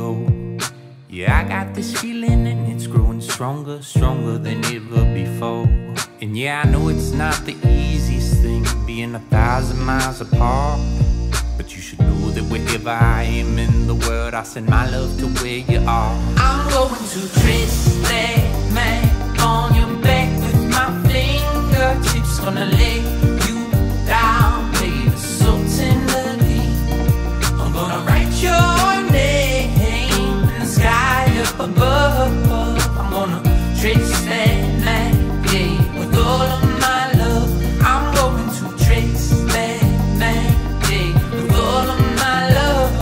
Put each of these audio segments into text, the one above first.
ago. Yeah, I got this feeling and it's growing stronger, stronger than ever before. And yeah, I know it's not the easiest thing, being 1,000 miles apart, but you should know that wherever I am in the world, I send my love to where you are. I'm going to trace that man on your back with my fingertips, gonna lay you down, baby, so tenderly. I'm gonna write your name in the sky up above. I'm gonna trace that man, yeah, with all of my love. I'm going to trace that man, yeah, with all of my love.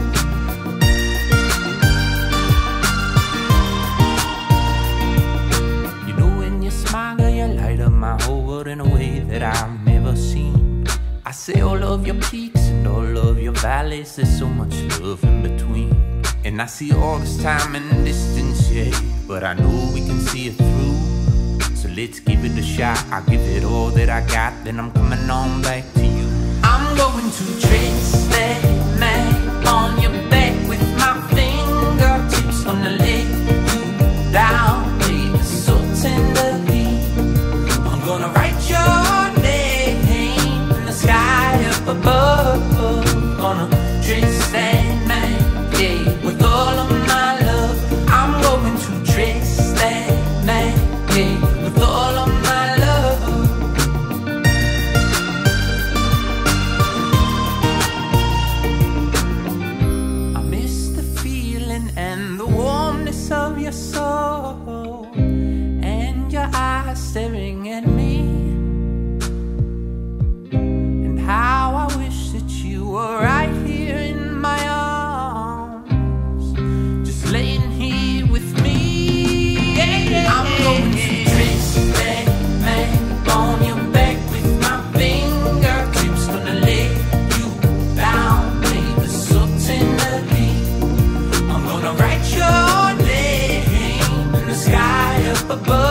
You know when you smile, girl, you light up my whole world in a way that I've never seen. I say all of your peaks and all of your valleys, there's so much love in between. And I see all this time and distance, yeah, but I know we can see it through. So let's give it a shot, I'll give it all that I got, then I'm coming on back to you. I'm going to trace that man on your back with my fingertips, gonna lay you down, baby, so tenderly. I'm gonna write your name in the sky up above. Gonna trace that man, yeah, with all of my love. I'm going to trace that man, yeah, with all of my love. I miss the feeling and the warmness of your soul and your eyes staring at me, and how I wish that you were right here in my arms, just laying here with me. I'm going to trace that man on your back with my fingertips, gonna lay you down, baby, so tenderly. I'm gonna write your name in the sky up above.